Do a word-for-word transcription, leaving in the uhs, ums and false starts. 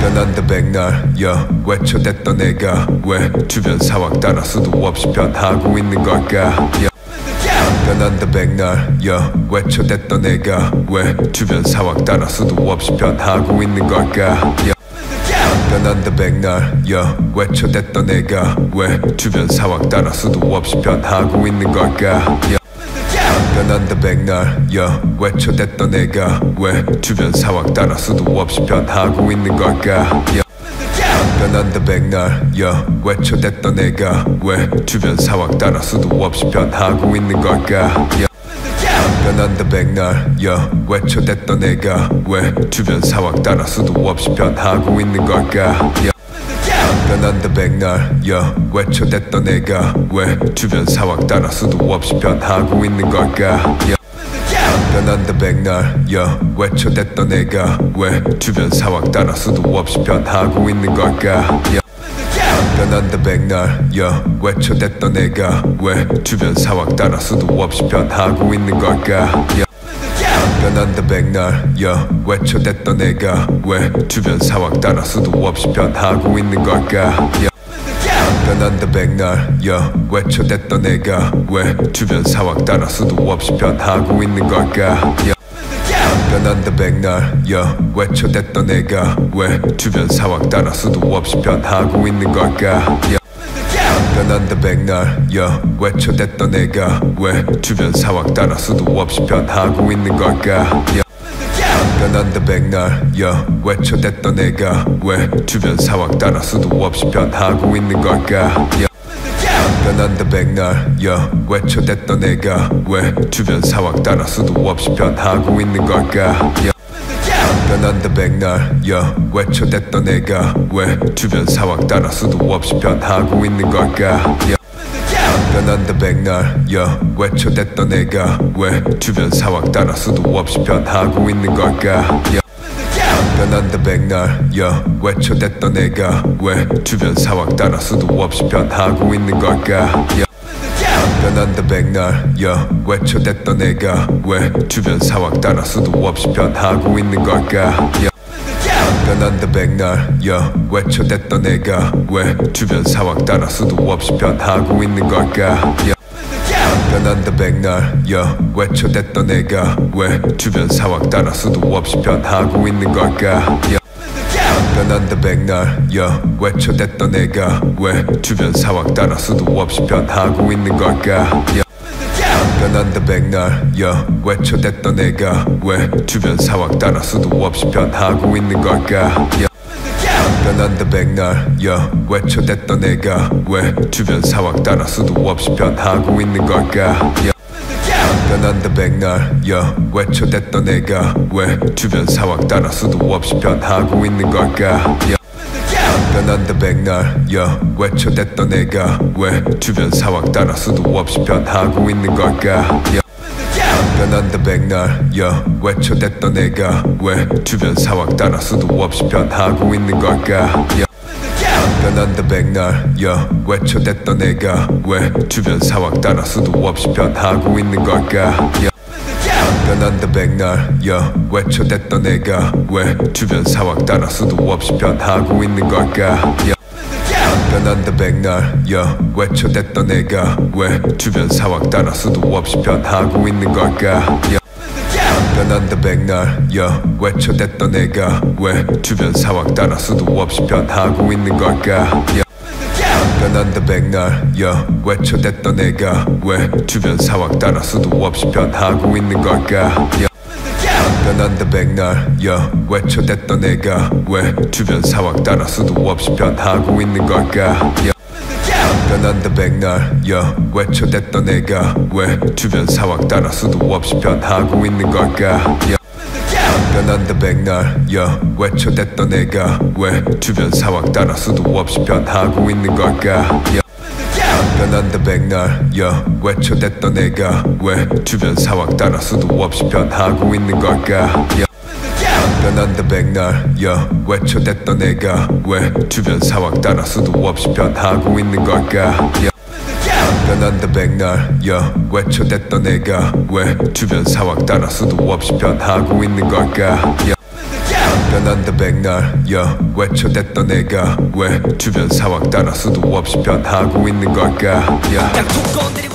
변한다 백날 yeah. 외쳐댔던 내가 왜 주변 상황 따라 수도 없이 변하고 있는 걸까 yeah. 변한다 백날 yeah. 외쳐댔던 내가 왜 주변 상황 따라 수도 없이 변하고 있는 걸까 yeah. 변한다 백날 yeah. 외쳐댔던 내가 왜 주변 상황 따라 수도 없이 변하고 있는 걸까 yeah. 변한다 백날 yeah. 외쳐댔던 내가 왜 주변 상황 따라 수도 없이 변하고 있는 걸까 yeah. 변한다 백날 yeah. 외쳐댔던 내가 왜 주변 상황 따라 수도 없이 변하고 있는 걸까 yeah. 변한다 백날 yeah. 외쳐댔던 내가 왜 주변 상황 따라 수도 없이 변하고 있는 걸까 yeah. 변한다 백날 yeah. 외쳐댔던 내가 왜 주변 상황 따라 수도 없이 변하고 있는 걸까 yeah. 변한다 백날 yeah. 외쳐댔던 내가 왜 주변 상황 따라 수도 없이 변하고 있는 걸까 yeah. 변한다 백날 yeah. 외쳐댔던 내가 왜 주변 상황 따라 수도 없이 변하고 있는 걸까 yeah. 변한다 백날 yeah. 외쳐댔던 내가 왜 주변 상황 따라 수도 없이 변하고 있는 걸까 yeah. 변한다 백날 yeah. 외쳐댔던 내가 왜 주변 상황 따라 수도 없이 변하고 있는 걸까 yeah. 변한다 백날 yeah. 외쳐댔던 내가 왜 주변 상황 따라 수도 없이 변하고 있는 걸까 yeah. 변한다 백날 yeah. 외쳐댔던 내가 왜 주변 상황 따라 수도 없이 변하고 있는 걸까 yeah. 변한다 백날 yeah. 외쳐댔던 내가 왜 주변 상황 따라 수도 없이 변하고 있는 걸까 yeah. 변한다 백날 yeah. 외쳐댔던 내가 왜 주변 상황 따라 수도 없이 변하고 있는 걸까 yeah. 변한다 백날 yeah. 외쳐댔던 내가 왜 주변 상황 따라 수도 없이 변하고 있는 걸까 yeah. 변한다 백날 yeah. 외쳐댔던 내가 왜 주변 상황 따라 수도 없이 변하고 있는 걸까 yeah. 변한다 백날 yeah. 외쳐댔던 내가 왜 주변 상황 따라 수도 없이 변하고 있는 걸까 yeah. 변한다 백날 yeah. 외쳐댔던 내가 왜 주변 상황 따라 수도 없이 변하고 있는 걸까 yeah. 변한다 백날 yeah. 외쳐댔던 내가 왜 주변 상황 따라 수도 없이 변하고 있는 걸까 yeah. 변한다 백날 yeah. 외쳐댔던 내가 왜 주변 상황 따라 수도 없이 변하고 있는 걸까 yeah. 변한다 백날 yeah. 외쳐댔던 내가 왜 주변 상황 따라 수도 없이 변하고 있는 걸까 yeah. 변한다 백날 yeah. 외쳐댔던 내가 왜 주변 상황 따라 수도 없이 변하고 있는 걸까 yeah. 변한다 백날 yeah. 외쳐댔던 내가 왜 주변 상황 따라 수도 없이 변하고 있는 걸까 yeah. 변한다 백날 yeah. 외쳐댔던 내가 왜 주변 상황 따라 수도 없이 변하고 있는 걸까 yeah. 변한다 백날 yeah. 외쳐댔던 내가 왜 주변 상황 따라 수도 없이 변하고 있는 걸까 yeah. 변한다 백날 yeah. 외쳐댔던 내가 왜 주변 상황 따라 수도 없이 변하고 있는 걸까 yeah. 변한다 백날 yeah. 외쳐댔던 내가 왜 주변 상황 따라 수도 없이 변하고 있는 걸까 yeah. 변한다 백날 yeah. 외쳐댔던 내가 왜 주변 상황 따라 수도 없이 변하고 있는 걸까 yeah. 변한다 백날 yeah. 외쳐댔던 내가 왜 주변 상황 따라 수도 없이 변하고 있는 걸까 yeah. 변한다 백날 yeah. 외쳐댔던 내가 왜 주변 상황 따라 수도 없이 변하고 있는 걸까 yeah. 변한다 백날 yeah. 외쳐댔던 내가 왜 주변 상황 따라 수도 없이 변하고 있는 걸까 yeah. 변한다 백날 yeah. 외쳐댔던 내가 왜 주변 상황 따라 수도 없이 변하고 있는 걸까 yeah. 변한다 백날 yeah. 외쳐댔던 내가 왜 주변 상황 따라 수도 없이 변하고 있는 걸까 yeah. 변한다 백날 yeah. 외쳐댔던 내가 왜 주변 상황 따라 수도 없이 변하고 있는 걸까 yeah. 변한다 백날 yeah. 외쳐댔던 내가 왜 주변 상황 따라 수도 없이 변하고 있는 걸까 yeah. 변한다 백날 yeah. 외쳐댔던 내가 왜 주변 상황 따라 수도 없이 변하고 있는 걸까 yeah. 변한다 백날 yeah. 외쳐댔던 내가 왜 주변 상황 따라 수도 없이 변하고 있는 걸까 yeah. 변한다 백날 yeah. 외쳐댔던 내가 왜 주변 상황 따라 수도 없이 변하고 있는 걸까 yeah.